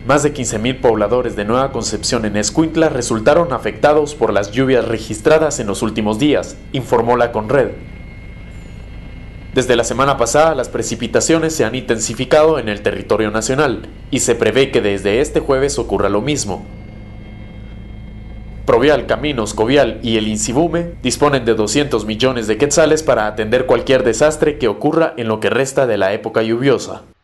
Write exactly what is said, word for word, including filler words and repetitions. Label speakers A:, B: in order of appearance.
A: Más de quince mil pobladores de Nueva Concepción en Escuintla resultaron afectados por las lluvias registradas en los últimos días, informó la Conred. Desde la semana pasada, las precipitaciones se han intensificado en el territorio nacional y se prevé que desde este jueves ocurra lo mismo. Provial, Caminos, Covial y el INSIBUME disponen de doscientos millones de quetzales para atender cualquier desastre que ocurra en lo que resta de la época lluviosa.